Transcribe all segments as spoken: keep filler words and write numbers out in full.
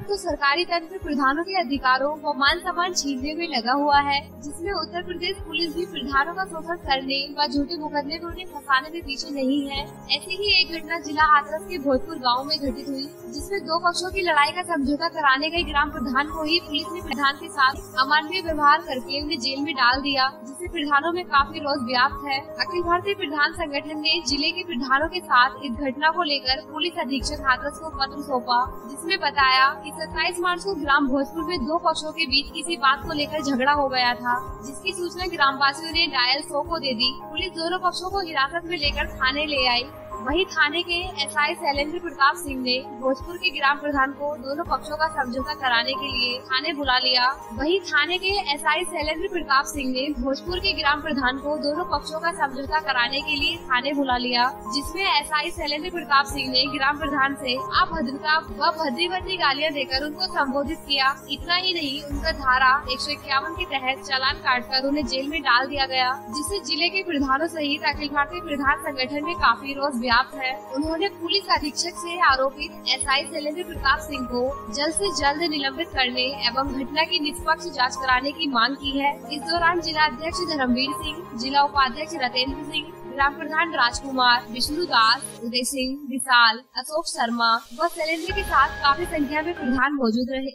तरफ तो सरकारी तंत्र प्रधानों के अधिकारों व मान सम्मान छीनने में लगा हुआ है, जिसमें उत्तर प्रदेश पुलिस भी प्रधानों का शोषण करने व झूठे मुकदमे में उन्हें फंसाने में पीछे नहीं है। ऐसी ही एक घटना जिला हाथरस के भोजपुर गाँव में घटित हुई, जिसमें दो पक्षों की लड़ाई का समझौता कराने गए ग्राम प्रधान को ही पुलिस ने प्रधान के साथ अमानवीय व्यवहार करके उन्हें जेल में डाल दिया, जिससे प्रधानों में काफी रोष व्याप्त है। अखिल भारतीय प्रधान संगठन ने जिले के प्रधानों के साथ इस घटना को लेकर पुलिस अधीक्षक हाथरस को पत्र सौंपा, जिसमें बताया कि सत्ताईस मार्च को ग्राम भोजपुर में दो पक्षों के बीच किसी बात को लेकर झगड़ा हो गया था, जिसकी सूचना ग्रामवासियों ने डायल सौ को दे दी। पुलिस दोनों पक्षों को हिरासत में लेकर थाने ले आई। वहीं थाने के एसआई शैलेंद्र प्रताप सिंह ने भोजपुर के ग्राम प्रधान को दोनों पक्षों का समझौता कराने के लिए थाने बुला लिया। वहीं थाने के एसआई शैलेंद्र प्रताप सिंह ने भोजपुर के ग्राम प्रधान को दोनों पक्षों का समझौता कराने के लिए थाने बुला लिया, जिसमें एसआई शैलेंद्र प्रताप सिंह ने ग्राम प्रधान से अभद्रता व भद्रीवती गालियां देकर उनको संबोधित किया। इतना ही नहीं, उनका धारा एक सौ इक्यावन के तहत चालान काटकर उन्हें जेल में डाल दिया गया, जिससे जिले के प्रधानों सहित अखिल भारतीय प्रधान संगठन में काफी रोष है। उन्होंने पुलिस अधीक्षक से आरोपित एसआई शैलेंद्र प्रताप सिंह को जल्द से जल्द निलंबित करने एवं घटना की निष्पक्ष जांच कराने की मांग की है। इस दौरान जिला अध्यक्ष धर्मवीर सिंह, जिला उपाध्यक्ष रतेंद्र सिंह, ग्राम प्रधान राजकुमार, विष्णु दास, उदय सिंह, विशाल, अशोक शर्मा व शैलेंद्र के साथ काफी संख्या में प्रधान मौजूद रहे।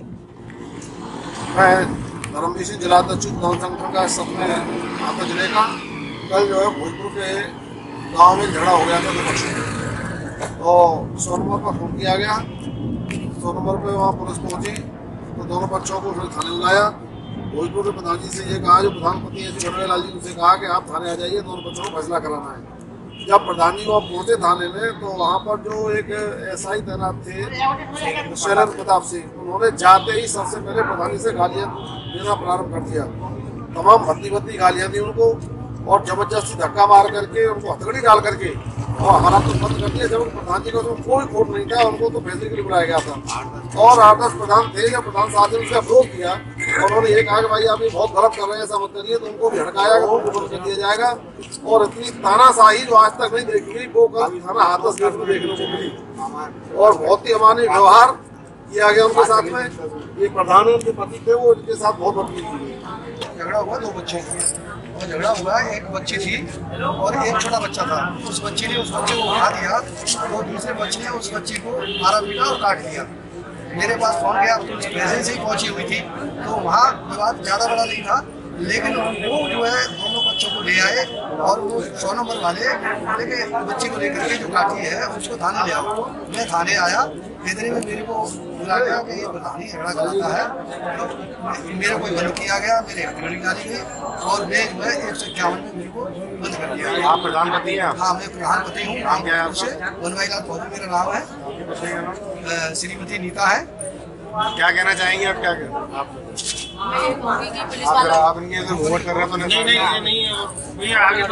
मैं धर्मवीर सिंह, जिला अध्यक्ष संगठन का सपने आपका जिले का कल जो है भोजपुर के गाँव में झगड़ा हो गया था दो पक्षों में, तो सौ नंबर पर फोन किया गया। सौ नंबर पे वहाँ पुलिस पहुंची तो दोनों पक्षों को फिर थाने बुलाया। भोजपुर के प्रधान जी से ये कहा, जो प्रधानपति है बनवे लाल जी, उनसे कहा कि आप थाने आ जाइए, दोनों पक्षों को फैसला कराना है। जब प्रधान जी वहाँ पहुंचे थाने में, तो वहाँ पर जो एक एसआई तैनात थे शैलेंद्र प्रताप सिंह, उन्होंने जाते ही सबसे पहले प्रधान जी से गालियाँ देना प्रारंभ कर दिया। तमाम भद्दी भद्दी गालियाँ दी उनको और जबरदस्ती धक्का मार करके उनको हथकड़ी डाल करके और हमारा तो बंद कर दिया। जब प्रधान जी का उसमें कोई खोट नहीं था, उनको तो फैसले के लिए बुलाया गया था और आठ दस प्रधान थे। जब प्रधान साहब ने उनसे अप्रोच किया और उन्होंने ये कहा कि भाई आप ये बहुत गलत कर रहे हैं, ऐसा मत करिए, तो उनको भी हटकाया, उनको बंद कर दिया जाएगा। और इतनी तानाशाही जो आज तक नहीं देखी गई, वो कल थाना हाथरस गेट में देखने को मिली और बहुत ही अमानवीय व्यवहार किया गया उनके साथ में। एक प्रधान उनके पति थे, वो उनके साथ बहुत बदतमीजी की। झगड़ा हुआ, दो बच्चे और झगड़ा हुआ, एक बच्ची थी और एक छोटा बच्चा था। उस बच्ची ने उस बच्चे को उठा दिया और दूसरे बच्चे ने उस बच्ची को मारा पीटा और काट दिया। मेरे पास फोन गया, पुलिस पहले से ही पहुंची हुई थी, तो वहाँ विवाद ज़्यादा बड़ा नहीं था, लेकिन वो जो है दोनों बच्चों को ले आए और वो सौ नंबर वाले लेके बच्ची को लेकर के जो काटी है उसको थाने ले आओ। मैं थाने आया, इतने में मेरे को बुला गया कि ये प्रधानी झगड़ा कराता है, तो मेरे को बंद किया गया, मेरे हथकड़ी डाली गई और मैं जो है एक सौ इक्यावन में मेरे को बंद कर दिया। आप प्रधानपति हैं? हाँ, मैं प्रधानपति हूँ। नाम क्या है आपसे? बनवाई लाल फौजी मेरा नाम है। श्रीमती नीता है। क्या कहना चाहेंगे आप? क्या कह आप पुलिस वालों आप इनके वोट कर रहे हैं तो नहीं नहीं नहीं नहीं आगे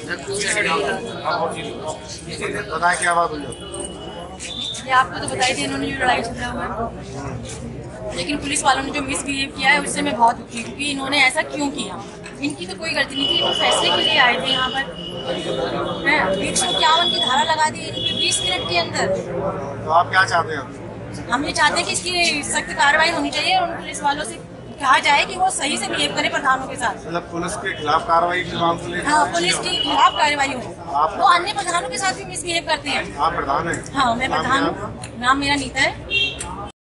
बताएं क्या बात हुई? ये आपको तो बताई थी, इन्होंने जो लड़ाई झगड़ा हुआ, लेकिन पुलिस वालों ने जो मिसबिहेव किया है उससे मैं बहुत दुखी हूँ कि इन्होंने ऐसा क्यों किया। इनकी तो कोई गलती नहीं थी, वो फैसले के लिए आए थे यहाँ पर। एक सौ इक्यावन की धारा लगा दी इनके बीस मिनट के अंदर। तो आप क्या चाहते हैं? हम ये चाहते हैं कि इसकी सख्त कार्रवाई होनी चाहिए और उन पुलिस वालों से कहा जाए कि वो सही से बिहेव करे प्रधानों के साथ। मतलब पुलिस के खिलाफ कार्रवाई की मांग से? हाँ, पुलिस के खिलाफ कार्रवाई हो। वो अन्य प्रधानों के साथ भी मिसबिहेव करते हैं। आप प्रधान हैं? हाँ, मैं प्रधान हूँ। नाम मेरा नीता है।